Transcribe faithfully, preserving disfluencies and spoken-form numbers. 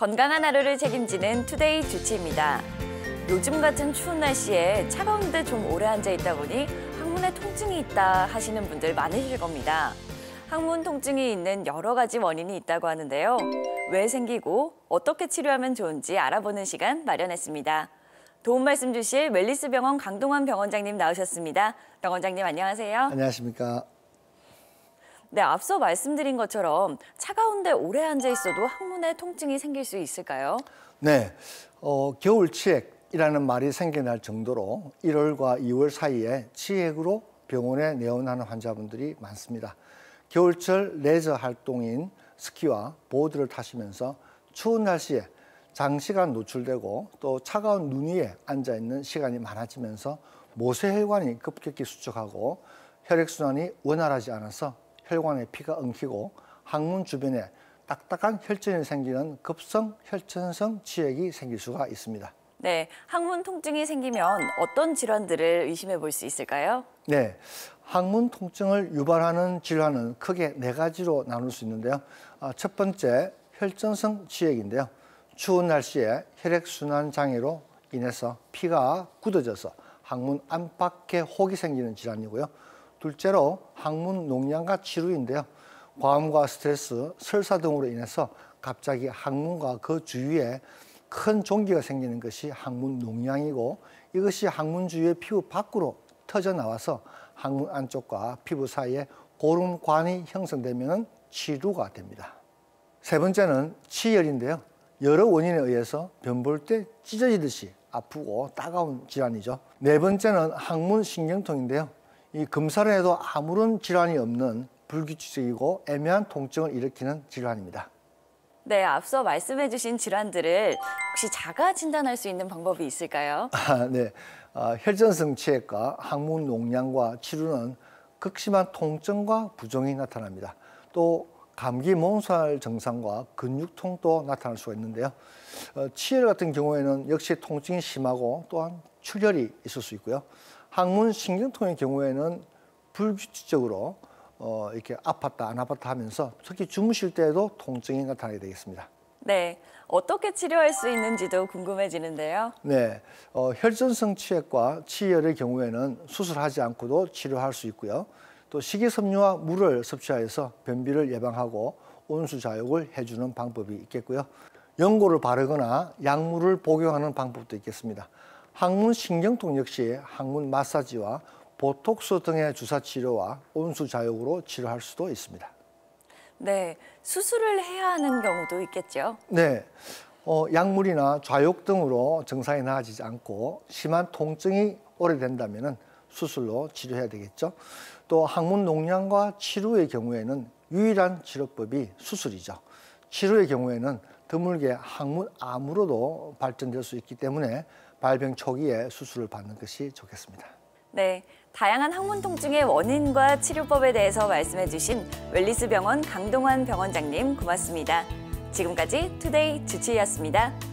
건강한 하루를 책임지는 투데이 주치입니다. 요즘 같은 추운 날씨에 차가운 데 좀 오래 앉아 있다 보니 항문에 통증이 있다 하시는 분들 많으실 겁니다. 항문 통증이 있는 여러 가지 원인이 있다고 하는데요. 왜 생기고 어떻게 치료하면 좋은지 알아보는 시간 마련했습니다. 도움 말씀 주실 웰리스 병원 강동환 병원장님 나오셨습니다. 병원장님 안녕하세요. 안녕하십니까. 네, 앞서 말씀드린 것처럼 차가운 데 오래 앉아 있어도 항문에 통증이 생길 수 있을까요? 네, 어, 겨울 치액이라는 말이 생겨날 정도로 일월과 이월 사이에 치액으로 병원에 내원하는 환자분들이 많습니다. 겨울철 레저 활동인 스키와 보드를 타시면서 추운 날씨에 장시간 노출되고 또 차가운 눈 위에 앉아있는 시간이 많아지면서 모세혈관이 급격히 수축하고 혈액순환이 원활하지 않아서 혈관에 피가 엉키고 항문 주변에 딱딱한 혈전이 생기는 급성 혈전성 치액이 생길 수가 있습니다. 네, 항문 통증이 생기면 어떤 질환들을 의심해 볼 수 있을까요? 네, 항문 통증을 유발하는 질환은 크게 네 가지로 나눌 수 있는데요. 첫 번째, 혈전성 치액인데요. 추운 날씨에 혈액순환 장애로 인해서 피가 굳어져서 항문 안팎에 혹이 생기는 질환이고요. 둘째로 항문 농양과 치루인데요. 과음과 스트레스, 설사 등으로 인해서 갑자기 항문과 그 주위에 큰 종기가 생기는 것이 항문 농양이고, 이것이 항문 주위의 피부 밖으로 터져 나와서 항문 안쪽과 피부 사이에 고름관이 형성되면 치루가 됩니다. 세 번째는 치열인데요. 여러 원인에 의해서 변 볼 때 찢어지듯이 아프고 따가운 질환이죠. 네 번째는 항문 신경통인데요. 이 검사를 해도 아무런 질환이 없는 불규칙적이고 애매한 통증을 일으키는 질환입니다. 네, 앞서 말씀해 주신 질환들을 혹시 자가 진단할 수 있는 방법이 있을까요? 아, 네, 아, 혈전성 치액과 항문 농양과 치루는 극심한 통증과 부종이 나타납니다. 또 감기 몸살 증상과 근육통도 나타날 수가 있는데요. 어, 치열 같은 경우에는 역시 통증이 심하고 또한 출혈이 있을 수 있고요. 항문 신경통의 경우에는 불규칙적으로 어, 이렇게 아팠다 안 아팠다 하면서 특히 주무실 때에도 통증이 나타나게 되겠습니다. 네, 어떻게 치료할 수 있는지도 궁금해지는데요. 네, 어, 혈전성 치액과 치열의 경우에는 수술하지 않고도 치료할 수 있고요. 또 식이섬유와 물을 섭취하여서 변비를 예방하고 온수 자욕을 해주는 방법이 있겠고요. 연고를 바르거나 약물을 복용하는 방법도 있겠습니다. 항문 신경통 역시 항문 마사지와 보톡스 등의 주사 치료와 온수 자욕으로 치료할 수도 있습니다. 네, 수술을 해야 하는 경우도 있겠죠? 네, 어, 약물이나 좌욕 등으로 증상이 나아지지 않고 심한 통증이 오래된다면 수술로 치료해야 되겠죠. 또 항문 농양과 치루의 경우에는 유일한 치료법이 수술이죠. 치료의 경우에는 드물게 항문 암으로도 발전될 수 있기 때문에 발병 초기에 수술을 받는 것이 좋겠습니다. 네, 다양한 항문 통증의 원인과 치료법에 대해서 말씀해 주신 웰리스 병원 강동환 병원장님 고맙습니다. 지금까지 투데이 주치의였습니다.